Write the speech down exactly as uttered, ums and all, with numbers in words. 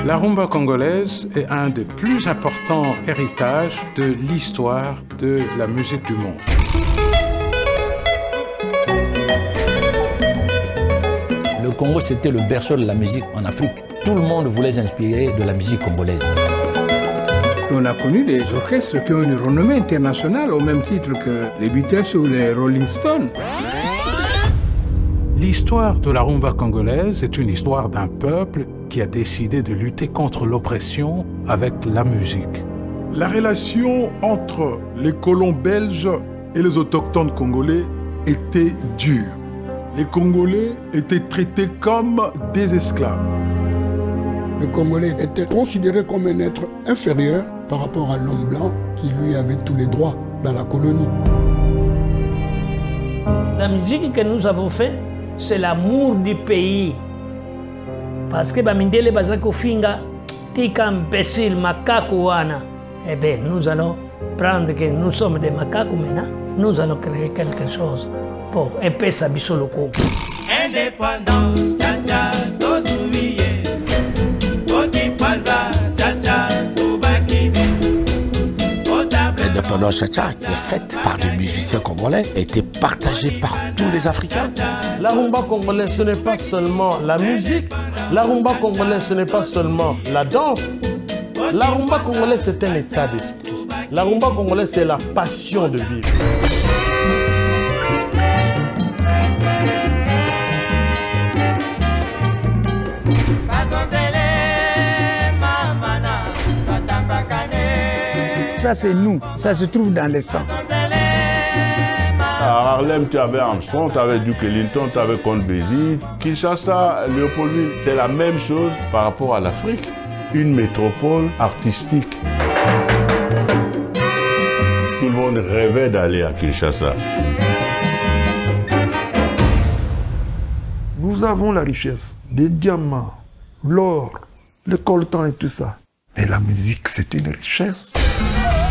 La rumba congolaise est un des plus importants héritages de l'histoire de la musique du monde. Le Congo, c'était le berceau de la musique en Afrique. Tout le monde voulait s'inspirer de la musique congolaise. On a connu des orchestres qui ont une renommée internationale au même titre que les Beatles ou les Rolling Stones. L'histoire de la rumba congolaise est une histoire d'un peuple qui a décidé de lutter contre l'oppression avec la musique. La relation entre les colons belges et les autochtones congolais était dure. Les Congolais étaient traités comme des esclaves. Le Congolais était considéré comme un être inférieur par rapport à l'homme blanc qui lui avait tous les droits dans la colonie. La musique que nous avons faite, c'est l'amour du pays. Parce que Bamindele Bazako Finga, Tika imbécile, macaque wana. Eh bien, nous allons prendre que nous sommes des macaques maintenant, nous allons créer quelque chose pour épais sa bisoloko. Indépendance, tcha-tcha, tozuiye. Otipaza, tcha-tcha, tubakini. L'indépendance tcha-tcha, qui est faite par des musiciens congolais, a été partagée par tous les Africains. La rumba congolaise, ce n'est pas seulement la musique. La rumba congolaise, ce n'est pas seulement la danse. La rumba congolaise, c'est un état d'esprit. La rumba congolaise, c'est la passion de vivre. Ça, c'est nous. Ça se trouve dans le sang. À Harlem, tu avais Armstrong, tu avais Duke Ellington, tu avais Count Basie. Kinshasa, Léopoldville, c'est la même chose par rapport à l'Afrique. Une métropole artistique. Tout le monde rêvait d'aller à Kinshasa. Nous avons la richesse des diamants, l'or, le coltan et tout ça. Mais la musique, c'est une richesse.